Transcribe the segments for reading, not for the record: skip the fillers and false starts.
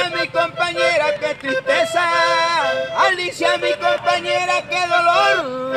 Alicia, mi compañera, qué tristeza. Alicia, mi compañera, qué dolor.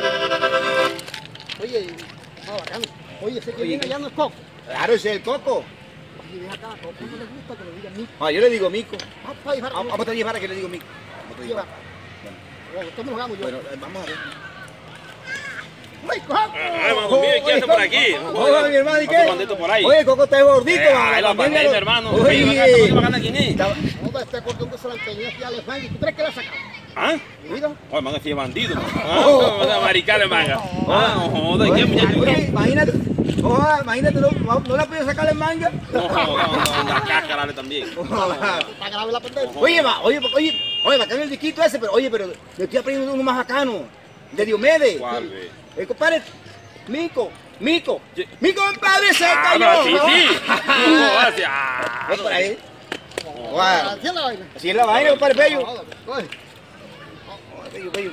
Oye, bacano. Oye, ese que viene allá no es Coco. Claro, ese es el Coco. Oye, ven acá, Coco no le gusta que le digan Mico. Ah, yo le digo Mico. Vamos Vamos a llevar a que le digo Mico. Vamos a llevar. Bueno, estamos jugando yo. Bueno, vamos a ver. ¡Mico! Hermano, mire, ¿qué hace por aquí? Hola, mi hermano, ¿y qué? Otro bandito por ahí. Oye, Coco está gordito. Ahí lo apagué, mi hermano. Oye. ¿Quién es? No, este cordón que se la empeñó aquí a Alejandro. ¿Y tú crees que la sacamos? ¿Ah? Mira. Oye, man, si es bandido. Vamos a maricarle, manga. Joder, ¿qué muchacho? Oye, imagínate. Imagínate, no la puedes sacar en manga. No, la cáscara también. Está grave la pendeja. Oye, bacano el disquito ese, pero oye, pero me estoy aprendiendo uno más bacano. De Diomedes. ¿Cuál, ve? El compadre, Mico, mi compadre se cayó. Sí, sí. Gracias. Voy por ahí. Así es la vaina. Así es la vaina, compadre Pello. Oye, Pello.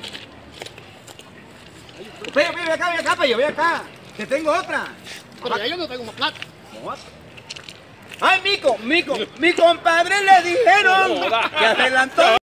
Pello, ven acá, Pello, ven acá. Que tengo otra. pero ya yo no tengo más plata. Ay, Mico, mi compadre le dijeron que adelantó.